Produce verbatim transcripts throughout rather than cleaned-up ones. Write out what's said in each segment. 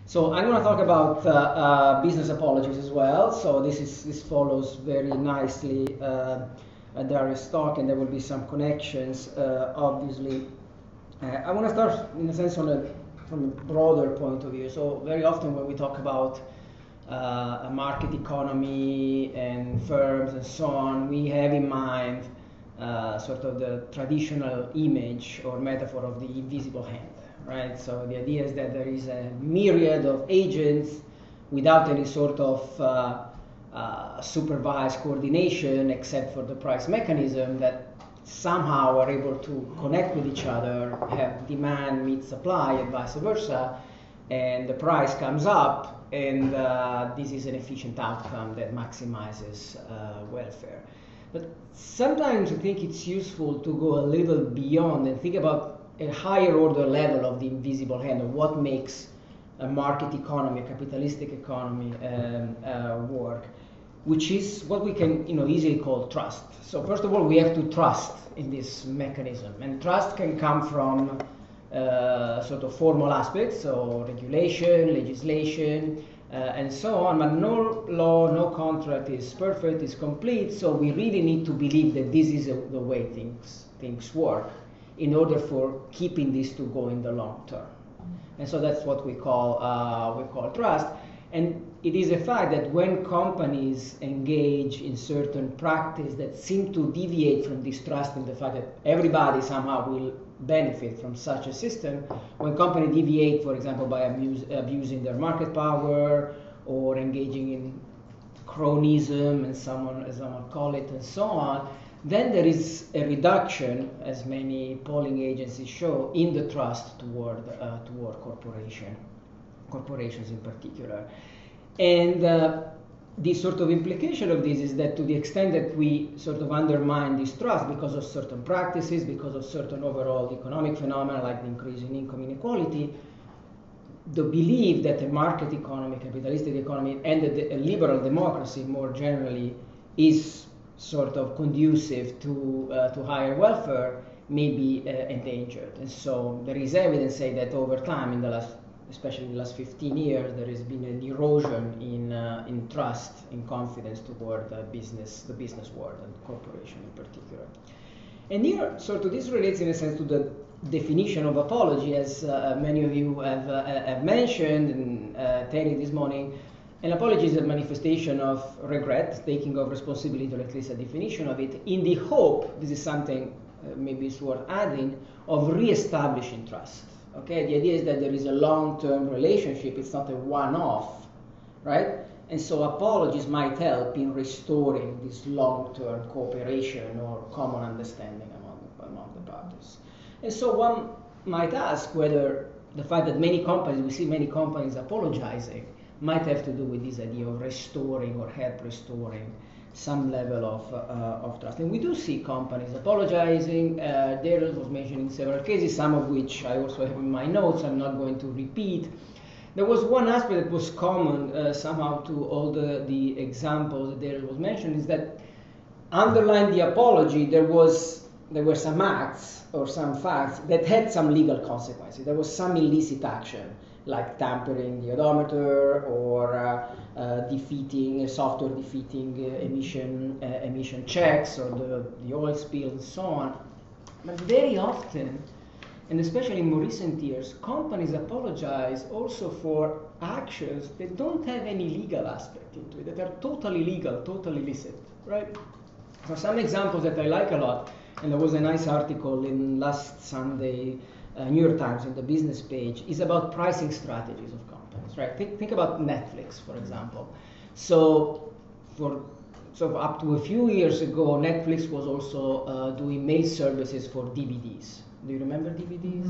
So I'm going to talk about uh, uh, business apologies as well. So this is this follows very nicely uh, Darius' talk, and there will be some connections, uh, obviously. Uh, I want to start, in a sense, on a, from a broader point of view. So very often when we talk about uh, a market economy and firms and so on, we have in mind uh, sort of the traditional image or metaphor of the invisible hand. Right? So the idea is that there is a myriad of agents without any sort of uh, uh, supervised coordination except for the price mechanism that somehow are able to connect with each other, have demand meet supply and vice versa, and the price comes up, and uh, this is an efficient outcome that maximizes uh, welfare. But sometimes I think it's useful to go a little beyond and think about a higher order level of the invisible hand, of what makes a market economy, a capitalistic economy um, uh, work, which is what we can you know, easily call trust. So first of all, we have to trust in this mechanism, and trust can come from uh, sort of formal aspects, so regulation, legislation, uh, and so on, but no law, no contract is perfect, is complete, so we really need to believe that this is a, the way things, things work, in order for keeping this to go in the long term. And so that's what we call, uh, we call trust. And it is a fact that when companies engage in certain practice that seem to deviate from this trust in the fact that everybody somehow will benefit from such a system, when companies deviate, for example, by abuse, abusing their market power or engaging in cronyism, and someone, as someone call it, and so on, then there is a reduction, as many polling agencies show, in the trust toward, uh, toward corporation, corporations in particular. And uh, the sort of implication of this is that to the extent that we sort of undermine this trust because of certain practices, because of certain overall economic phenomena like the increase in income inequality, the belief that a market economy, capitalistic economy, and a, a liberal democracy more generally is sort of conducive to, uh, to higher welfare may be uh, endangered. And so there is evidence saying that over time, in the last, especially in the last fifteen years, there has been an erosion in, uh, in trust, in confidence toward uh, business, the business world and corporation in particular. And here, sort of this relates in a sense to the definition of apology, as uh, many of you have, uh, have mentioned, and uh, Terry this morning. An apology is a manifestation of regret, taking of responsibility, or at least a definition of it, in the hope, this is something uh, maybe it's worth adding, of re-establishing trust. Okay, the idea is that there is a long-term relationship, it's not a one-off, right? And so apologies might help in restoring this long-term cooperation or common understanding among, among the parties. And so one might ask whether the fact that many companies, we see many companies apologizing, might have to do with this idea of restoring or help restoring some level of, uh, of trust. And we do see companies apologizing. Uh, Darius was mentioning several cases, some of which I also have in my notes, I'm not going to repeat. There was one aspect that was common uh, somehow to all the, the examples that Darius was mentioning, is that underlying the apology, there was there were some acts or some facts that had some legal consequences. There was some illicit action, like tampering the odometer or uh, uh, defeating, software defeating uh, emission, uh, emission checks or the, the oil spill and so on. But very often, and especially in more recent years, companies apologize also for actions that don't have any legal aspect into it, that are totally legal, totally illicit, right? So some examples that I like a lot, and there was a nice article in last Sunday, Uh, New York Times in the business page, is about pricing strategies of companies, right? Think, think about Netflix, for example. So, for so up to a few years ago, Netflix was also uh, doing mail services for D V Ds. Do you remember D V Ds?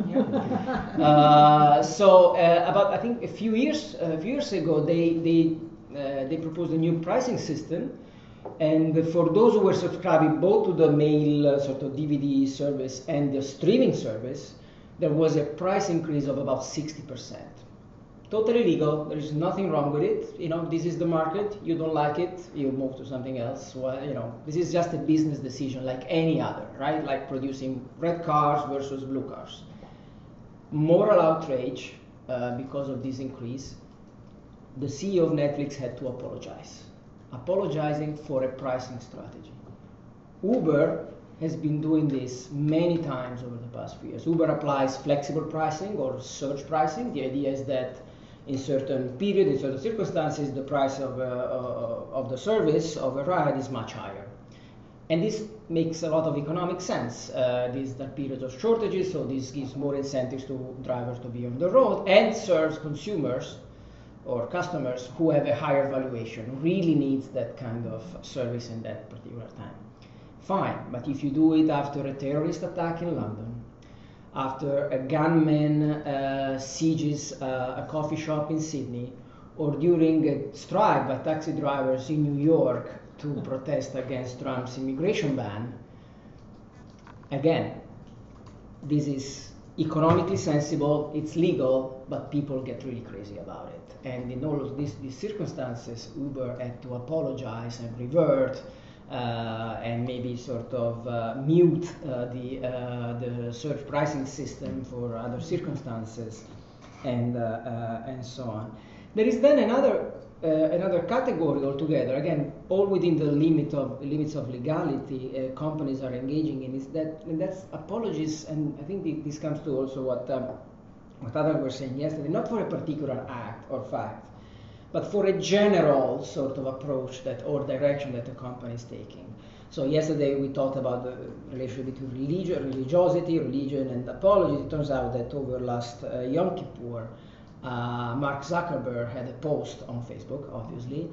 Yeah. Uh, so uh, about I think a few years a few years ago, they they uh, they proposed a new pricing system. And for those who were subscribing both to the mail uh, sort of D V D service and the streaming service, there was a price increase of about sixty percent. Totally legal, there is nothing wrong with it. You know, this is the market, you don't like it, you move to something else. Well, you know, this is just a business decision like any other, right? Like producing red cars versus blue cars. Moral outrage, uh, because of this increase, the C E O of Netflix had to apologize, apologizing for a pricing strategy. Uber has been doing this many times over the past few years. Uber applies flexible pricing or surge pricing. The idea is that in certain periods, in certain circumstances, the price of, uh, uh, of the service of a ride is much higher. And this makes a lot of economic sense. Uh, these are periods of shortages, so this gives more incentives to drivers to be on the road and serves consumers or customers who have a higher valuation, really needs that kind of service in that particular time. Fine, but if you do it after a terrorist attack in London, after a gunman uh, sieges uh, a coffee shop in Sydney, or during a strike by taxi drivers in New York to protest against Trump's immigration ban, again, this is economically sensible, it's legal, but people get really crazy about it. And in all of these, these circumstances, Uber had to apologize and revert uh, and maybe sort of uh, mute uh, the, uh, the surge pricing system for other circumstances and, uh, uh, and so on. There is then another Uh, another category altogether, again, all within the limit of limits of legality uh, companies are engaging in, is that, and that's apologies, and I think the, this comes to also what um, what others were saying yesterday, not for a particular act or fact, but for a general sort of approach that or direction that the company is taking. So yesterday we talked about the relationship between religion, religiosity, religion, and apology. It turns out that over last uh, Yom Kippur, Uh, Mark Zuckerberg had a post on Facebook, obviously,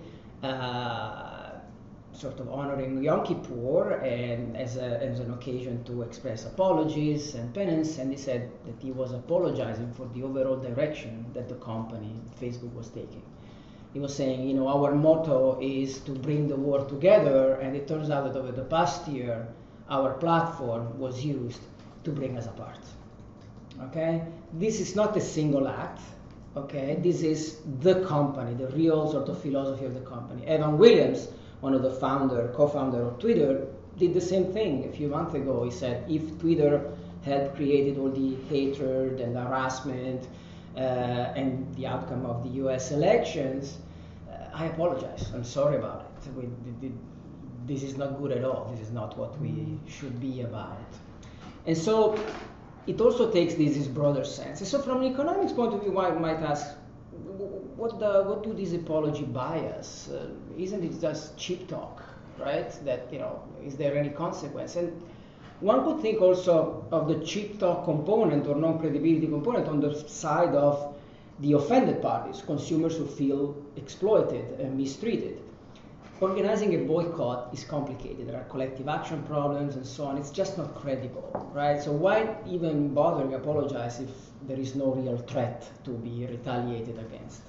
uh, sort of honoring Yom Kippur and as, a, as an occasion to express apologies and penance, and he said that he was apologizing for the overall direction that the company, Facebook, was taking. He was saying, you know, our motto is to bring the world together, and it turns out that over the past year, our platform was used to bring us apart. Okay? This is not a single act. Okay, this is the company, the real sort of philosophy of the company. Evan Williams, one of the founder, co-founder of Twitter, did the same thing a few months ago. He said, if Twitter had created all the hatred and harassment uh, and the outcome of the U S elections, uh, I apologize. I'm sorry about it. We, this is not good at all. This is not what we should be about. And so it also takes this, this broader sense. And so from an economics point of view, one might ask, what, the, what do these apology buy us? Uh, isn't it just cheap talk, right? That, you know, is there any consequence? And one could think also of the cheap talk component or non-credibility component on the side of the offended parties, consumers who feel exploited and mistreated. Organizing a boycott is complicated. There are collective action problems and so on. It's just not credible, right? So why even bothering apologize if there is no real threat to be retaliated against?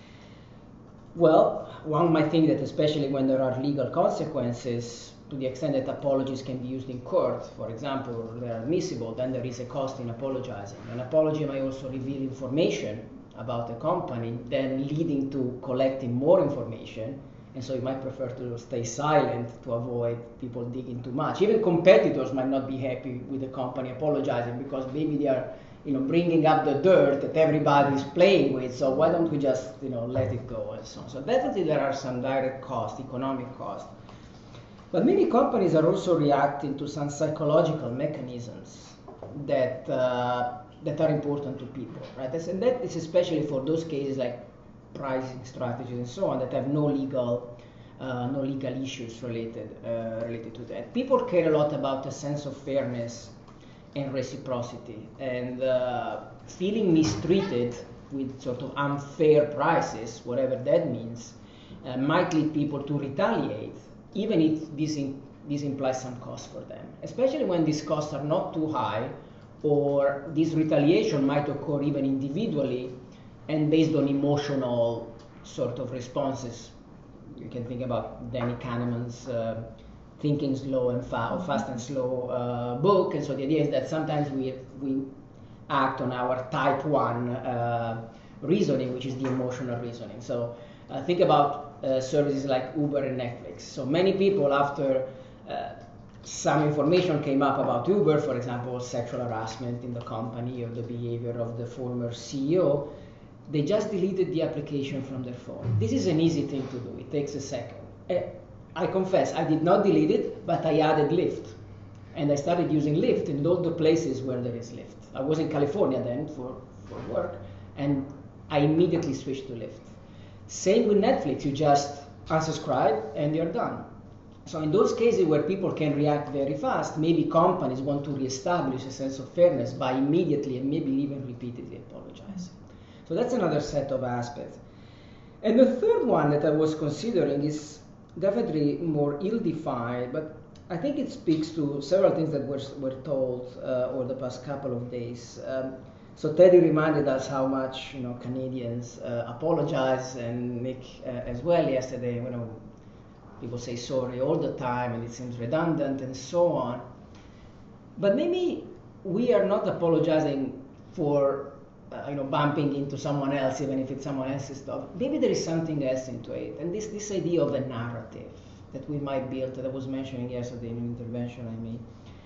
Well, one might think that especially when there are legal consequences, to the extent that apologies can be used in court, for example, or they're admissible, then there is a cost in apologizing. An apology may also reveal information about the company, then leading to collecting more information. And so you might prefer to stay silent to avoid people digging too much. Even competitors might not be happy with the company apologizing because maybe they are, you know, bringing up the dirt that everybody is playing with. So why don't we just, you know, let it go and so on. So definitely there are some direct costs, economic costs. But many companies are also reacting to some psychological mechanisms that uh, that are important to people, right? And that is especially for those cases like pricing strategies and so on that have no legal, uh, no legal issues related uh, related to that. People care a lot about a sense of fairness and reciprocity, and uh, feeling mistreated with sort of unfair prices, whatever that means, uh, might lead people to retaliate, even if this in, this implies some cost for them. Especially when these costs are not too high, or this retaliation might occur even individually and based on emotional sort of responses. You can think about Danny Kahneman's uh, Thinking Slow and Fa- Fast and Slow uh, book. And so the idea is that sometimes we, we act on our type one uh, reasoning, which is the emotional reasoning. So uh, think about uh, services like Uber and Netflix. So many people, after uh, some information came up about Uber, for example, sexual harassment in the company or the behavior of the former C E O, they just deleted the application from their phone. This is an easy thing to do. It takes a second. Uh, I confess, I did not delete it, but I added Lyft. And I started using Lyft in all the places where there is Lyft. I was in California then for, for work, and I immediately switched to Lyft. Same with Netflix, you just unsubscribe and you're done. So in those cases where people can react very fast, maybe companies want to reestablish a sense of fairness by immediately and maybe even repeatedly apologizing. So that's another set of aspects. And the third one that I was considering is definitely more ill-defined, but I think it speaks to several things that were, were told uh, over the past couple of days. Um, so Teddy reminded us how much you know Canadians uh, apologize, and Nick uh, as well yesterday. You know, people say sorry all the time, and it seems redundant and so on. But maybe we are not apologizing for uh, you know bumping into someone else, even if it's someone else's stuff. Maybe there is something else into it, and this this idea of a narrative that we might build, that I was mentioning yesterday in an intervention I made.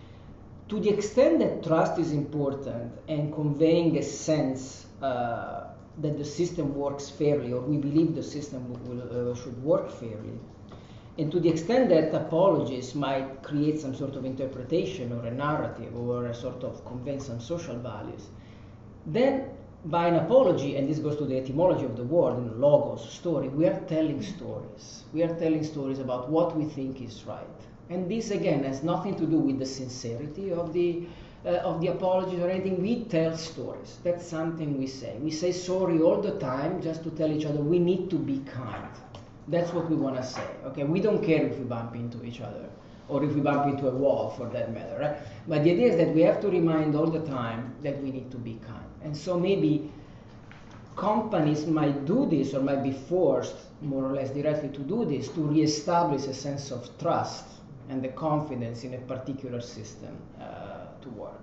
To the extent that trust is important and conveying a sense uh, that the system works fairly, or we believe the system will, uh, should work fairly, and to the extent that apologies might create some sort of interpretation or a narrative or a sort of convey some social values, then by an apology, and this goes to the etymology of the word, in logos, story, we are telling stories. We are telling stories about what we think is right. And this, again, has nothing to do with the sincerity of the, uh, of the apologies or anything. We tell stories. That's something we say. We say sorry all the time just to tell each other we need to be kind. That's what we want to say. Okay, we don't care if we bump into each other or if we bump into a wall, for that matter. Right? But the idea is that we have to remind all the time that we need to be kind. And so maybe companies might do this or might be forced more or less directly to do this to reestablish a sense of trust and the confidence in a particular system uh, to work.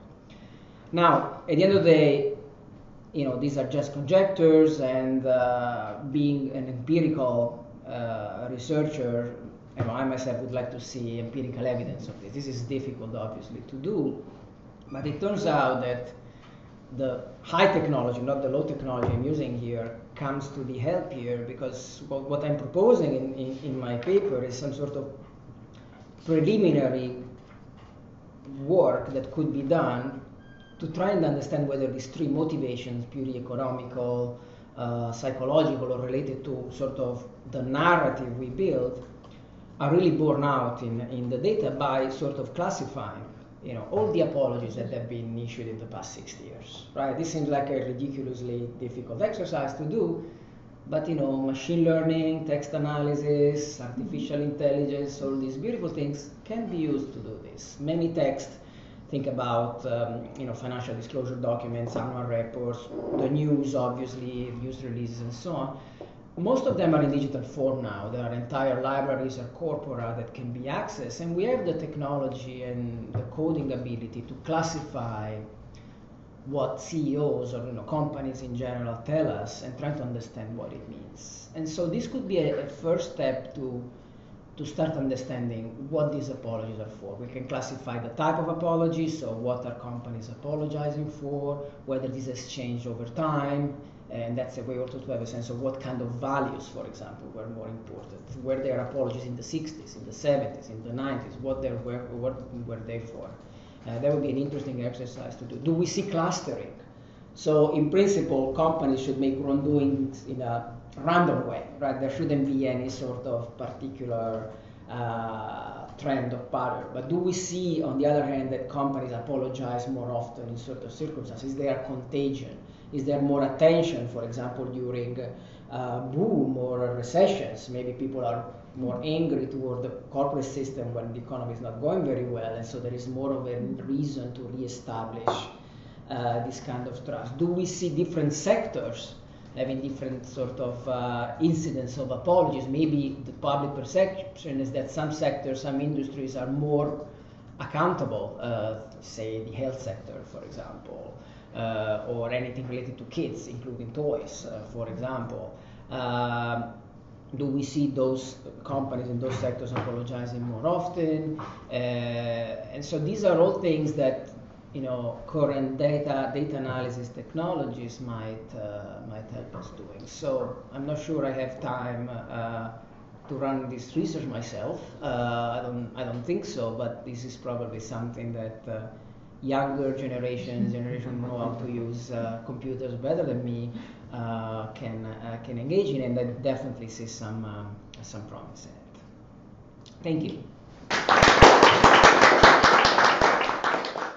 Now, at the end of the day, you know, these are just conjectures, and uh, being an empirical uh, researcher, you know, I myself would like to see empirical evidence of this. This is difficult, obviously, to do, but it turns out that the high technology, not the low technology I'm using here, comes to the help here, because what, what I'm proposing in, in, in my paper is some sort of preliminary work that could be done to try and understand whether these three motivations, purely economical, uh, psychological, or related to sort of the narrative we build, are really borne out in, in the data by sort of classifying you know, all the apologies that have been issued in the past sixty years, right? This seems like a ridiculously difficult exercise to do, but you know, machine learning, text analysis, artificial intelligence, all these beautiful things can be used to do this. Many texts, think about um, you know, financial disclosure documents, annual reports, the news, obviously, news releases and so on. Most of them are in digital form now. There are entire libraries or corpora that can be accessed, and we have the technology and the coding ability to classify what C E Os or you know, companies in general tell us and try to understand what it means. And so this could be a, a first step to, to start understanding what these apologies are for. We can classify the type of apologies, so what are companies apologizing for, whether this has changed over time, and that's a way also to have a sense of what kind of values, for example, were more important. Were there apologies in the sixties, in the seventies, in the nineties? What, there were, what were they for? Uh, that would be an interesting exercise to do. Do we see clustering? So in principle, companies should make wrongdoings in a random way, right? There shouldn't be any sort of particular uh, trend or pattern. But do we see, on the other hand, that companies apologize more often in certain circumstances? Is there contagion? Is there more attention, for example, during uh, boom or recessions? Maybe people are more angry toward the corporate system when the economy is not going very well, and so there is more of a reason to reestablish uh, this kind of trust. Do we see different sectors having different sort of uh, incidents of apologies? Maybe the public perception is that some sectors, some industries are more accountable, uh, say the health sector, for example, uh, or anything related to kids, including toys, uh, for example. Uh, do we see those companies in those sectors apologizing more often? Uh, and so these are all things that you know, current data data analysis technologies might uh, might help us doing. So I'm not sure I have time uh, to run this research myself. Uh, I don't I don't think so. But this is probably something that uh, younger generations, generation who know how to use uh, computers better than me, uh, can uh, can engage in, and I definitely see some um, some promise in it. Thank you.